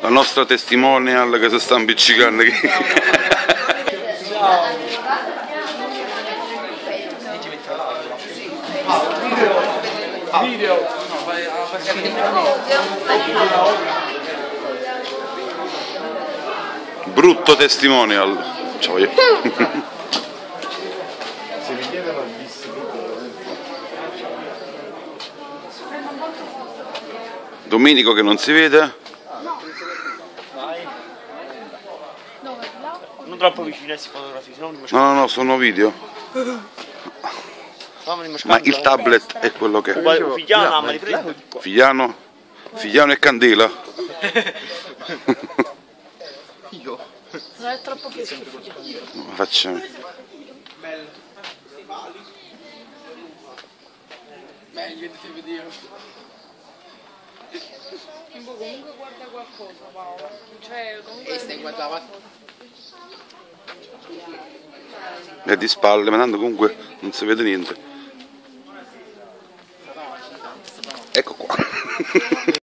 nostra testimonial che si sta impiccicando. Video. Brutto testimonial. Ciao io. Domenico che non si vede. Non troppo vicino a queste fotografie, No, sono video. Ma il tablet è quello che è. Figliano e Candela. Io. Non è troppo fresco. Facciamo. Meglio di vedere. Comunque guarda qualcosa, Paolo. Cioè, comunque. E stai guardando. È di spalle, ma tanto comunque non si vede niente. Ecco qua.